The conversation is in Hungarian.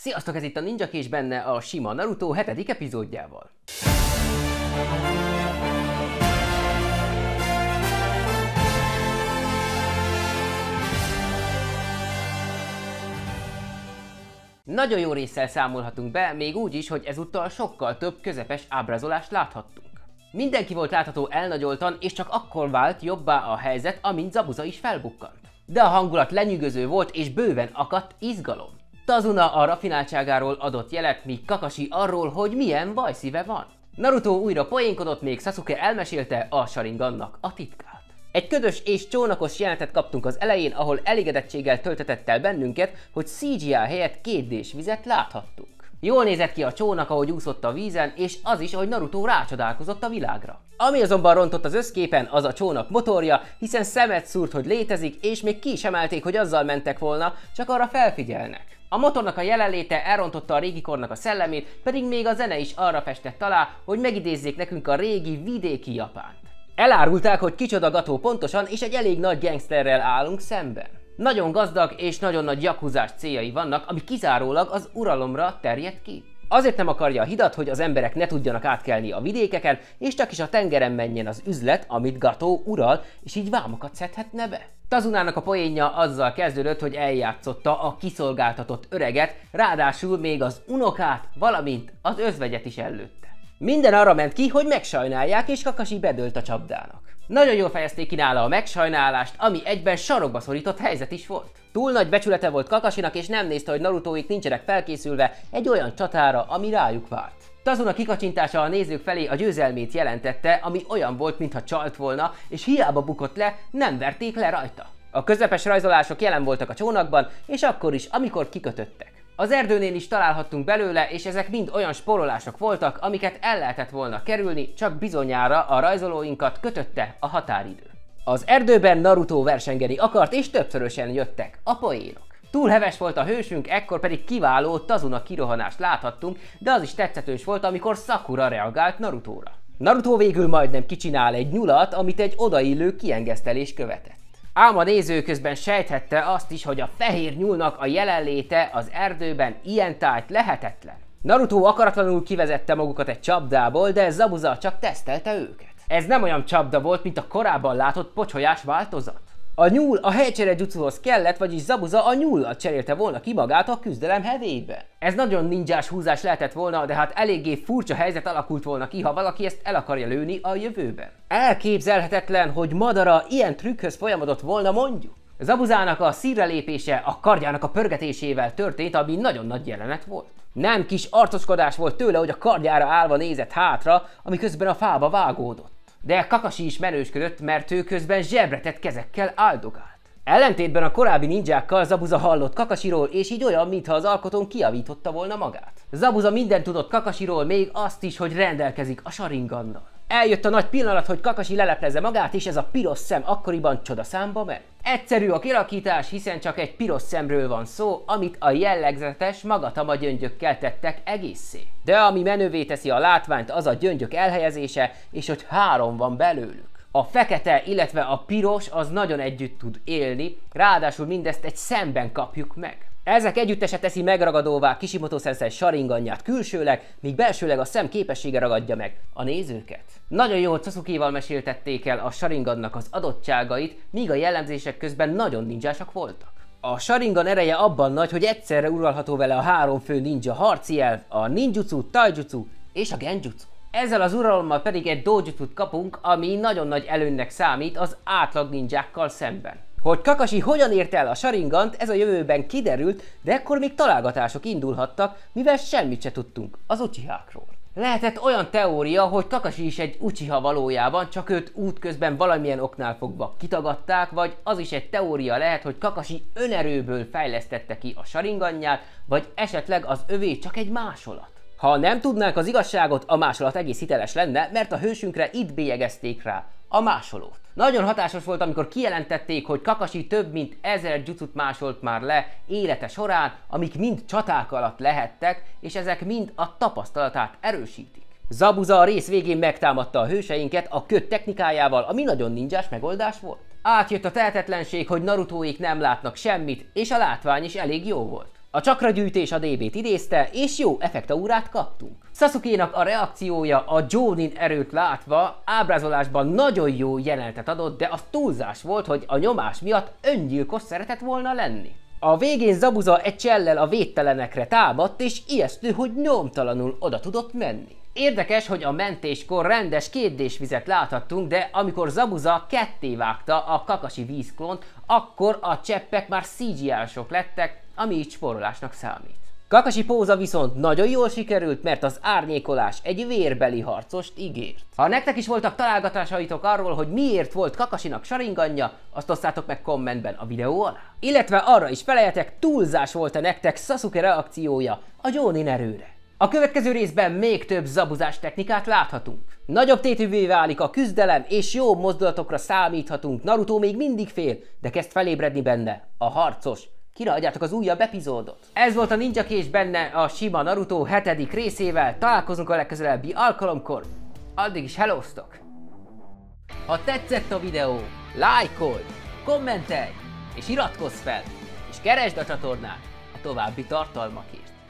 Sziasztok, ez itt a Ninja és benne a sima Naruto 7. epizódjával. Nagyon jó résszel számolhatunk be, még úgy is, hogy ezúttal sokkal több közepes ábrázolást láthattunk. Mindenki volt látható elnagyoltan, és csak akkor vált jobbá a helyzet, amint Zabuza is felbukkant. De a hangulat lenyűgöző volt, és bőven akadt izgalom. Tazuna a rafináltságáról adott jelet, míg Kakashi arról, hogy milyen vajszíve van. Naruto újra poénkodott, még Sasuke elmesélte a Sharingannak a titkát. Egy ködös és csónakos jelenetet kaptunk az elején, ahol elégedettséggel töltetett el bennünket, hogy CGI helyett 2D-s vizet láthattunk. Jól nézett ki a csónak, ahogy úszott a vízen, és az is, ahogy Naruto rácsodálkozott a világra. Ami azonban rontott az összképen, az a csónak motorja, hiszen szemet szúrt, hogy létezik, és még ki is emelték, hogy azzal mentek volna, csak arra felfigyelnek. A motornak a jelenléte elrontotta a régi kornak a szellemét, pedig még a zene is arra festett alá, hogy megidézzék nekünk a régi vidéki Japánt. Elárulták, hogy kicsoda Gató pontosan, és egy elég nagy gangsterrel állunk szemben. Nagyon gazdag és nagyon nagy yakuzás céljai vannak, ami kizárólag az uralomra terjed ki. Azért nem akarja a hidat, hogy az emberek ne tudjanak átkelni a vidékeken, és csak is a tengeren menjen az üzlet, amit Gató ural, és így vámokat szedhetne be. Tazunának a poénja azzal kezdődött, hogy eljátszotta a kiszolgáltatott öreget, ráadásul még az unokát, valamint az özvegyet is előtte. Minden arra ment ki, hogy megsajnálják, és Kakashi bedőlt a csapdának. Nagyon jól fejezték ki nála a megsajnálást, ami egyben sarokba szorított helyzet is volt. Túl nagy becsülete volt Kakashinak, és nem nézte, hogy Narutóik nincsenek felkészülve egy olyan csatára, ami rájuk várt. Tazuna kikacsintása a nézők felé a győzelmét jelentette, ami olyan volt, mintha csalt volna, és hiába bukott le, nem verték le rajta. A közepes rajzolások jelen voltak a csónakban, és akkor is, amikor kikötöttek. Az erdőnél is találhattunk belőle, és ezek mind olyan spórolások voltak, amiket el lehetett volna kerülni, csak bizonyára a rajzolóinkat kötötte a határidő. Az erdőben Naruto versengeni akart, és többszörösen jöttek a poénok. Túl heves volt a hősünk, ekkor pedig kiváló Tazuna kirohanást láthattunk, de az is tetszetős volt, amikor Sakura reagált Narutóra. Naruto végül majdnem kicsinál egy nyulat, amit egy odaillő kiengesztelés követett. Ám a néző közben sejthette azt is, hogy a fehér nyúlnak a jelenléte az erdőben ilyen tájt lehetetlen. Naruto akaratlanul kivezette magukat egy csapdából, de Zabuza csak tesztelte őket. Ez nem olyan csapda volt, mint a korábban látott pocsolyás változat. A nyúl a helycsere jutsuhoz kellett, vagyis Zabuza a nyúllal cserélte volna ki magát a küzdelem hevébe. Ez nagyon ninjás húzás lehetett volna, de hát eléggé furcsa helyzet alakult volna ki, ha valaki ezt el akarja lőni a jövőben. Elképzelhetetlen, hogy Madara ilyen trükkhöz folyamodott volna, mondjuk. Zabuzának a szírre lépése a kardjának a pörgetésével történt, ami nagyon nagy jelenet volt. Nem kis arcoskodás volt tőle, hogy a kardjára állva nézett hátra, ami közben a fába vágódott. De Kakashi is menősködött, mert ő közben zsebretett kezekkel áldogált. Ellentétben a korábbi ninjákkal Zabuza hallott Kakashiról, és így olyan, mintha az alkotón kijavította volna magát. Zabuza mindent tudott Kakashiról, még azt is, hogy rendelkezik a Sharingannal. Eljött a nagy pillanat, hogy Kakashi leleplezze magát, és ez a piros szem akkoriban csodaszámba ment. Egyszerű a kialakítás, hiszen csak egy piros szemről van szó, amit a jellegzetes magatama gyöngyökkel tettek egészé. De ami menővé teszi a látványt, az a gyöngyök elhelyezése, és hogy 3 van belőlük. A fekete, illetve a piros az nagyon együtt tud élni, ráadásul mindezt egy szemben kapjuk meg. Ezek együttese teszi megragadóvá Kishimoto Sensei Sharinganját külsőleg, míg belsőleg a szem képessége ragadja meg a nézőket. Nagyon jól Sasukéval meséltették el a Sharingannak az adottságait, míg a jellemzések közben nagyon ninjásak voltak. A Sharingan ereje abban nagy, hogy egyszerre uralható vele a 3 fő ninja harci elv, a ninjutsu, taijutsu és a genjutsu. Ezzel az uralommal pedig egy dojutut kapunk, ami nagyon nagy előnynek számít az átlag ninjákkal szemben. Hogy Kakashi hogyan érte el a Sharingant, ez a jövőben kiderült, de ekkor még találgatások indulhattak, mivel semmit se tudtunk az Uchihákról. Lehetett olyan teória, hogy Kakashi is egy Uchiha valójában, csak őt útközben valamilyen oknál fogva kitagadták, vagy az is egy teória lehet, hogy Kakashi önerőből fejlesztette ki a Sharinganját, vagy esetleg az övé csak egy másolat. Ha nem tudnánk az igazságot, a másolat egész hiteles lenne, mert a hősünkre itt bélyegezték rá a másolót. Nagyon hatásos volt, amikor kijelentették, hogy Kakashi több mint 1000 jutsut másolt már le élete során, amik mind csaták alatt lehettek, és ezek mind a tapasztalatát erősítik. Zabuza a rész végén megtámadta a hőseinket a köd technikájával, ami nagyon ninjás megoldás volt. Átjött a tehetetlenség, hogy Narutóik nem látnak semmit, és a látvány is elég jó volt. A csakragyűjtés a DB-t idézte, és jó effektaurát kaptunk. Sasukénak a reakciója a Jonin erőt látva ábrázolásban nagyon jó jelenetet adott, de az túlzás volt, hogy a nyomás miatt öngyilkos szeretett volna lenni. A végén Zabuza egy csellel a védtelenekre támadt, és ijesztő, hogy nyomtalanul oda tudott menni. Érdekes, hogy a mentéskor rendes kétdésvizet láthattunk, de amikor Zabuza ketté vágta a Kakashi vízklont, akkor a cseppek már CGI-sok lettek, ami így spórolásnak számít. Kakashi póza viszont nagyon jól sikerült, mert az árnyékolás egy vérbeli harcost ígért. Ha nektek is voltak találgatásaitok arról, hogy miért volt Kakashinak Sharinganja, azt osszátok meg kommentben a videó alá. Illetve arra is feleljetek, túlzás volt-e nektek Sasuke reakciója a Jonin erőre. A következő részben még több zabuzás technikát láthatunk. Nagyobb tétűvé válik a küzdelem, és jó mozdulatokra számíthatunk. Naruto még mindig fél, de kezd felébredni benne a harcos. Kiraadjátok az újabb epizódot. Ez volt a Ninja Kés benne a sima Naruto 7. részével. Találkozunk a legközelebbi alkalomkor. Addig is hellóztok! Ha tetszett a videó, lájkolj, kommentelj, és iratkozz fel, és keresd a csatornát a további tartalmakért.